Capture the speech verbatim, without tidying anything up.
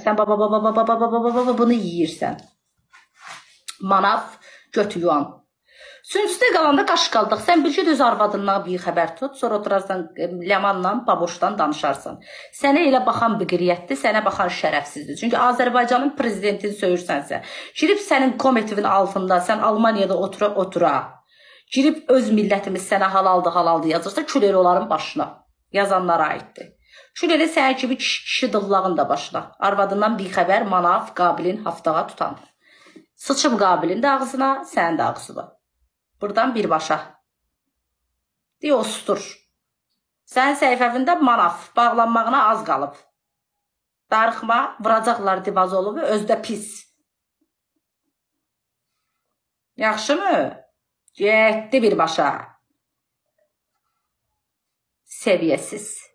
Sən baba baba baba baba baba baba bunu yeyirsən. Manav götü yuan. Üçüncüdə qalanda qaş qaldıq. Sən bir şey öz arvadından bir xəbər tut. Sonra oturarsan Ləmanla, baboşdan danışarsan. Sənə elə baxan biqriyyətdir, sənə baxan şərəfsizdir. Çünki Azərbaycanın prezidentini söyürsənsə, girib sənin komitivin altında, sən Almaniyada otura otura, girib öz millətimiz sənə halaldı, halaldı yazırsa, küləri onların başına. Yazanlara aiddir. Küləri sənə kimi kişi dığlağın da başına. Arvadından bir xəbər Manav Qabilin haftağa tutan. Sıçım Qabilin də ağzına, sənin də ağzına. Buradan birbaşa. Deyə ostur. Sənin səhifəvində Manav bağlanmağına az qalıb. Darıxma, vuracaqlar Divazolovu, özdə pis. Yaxşı mı? Getdi birbaşa. Səviyyəsiz.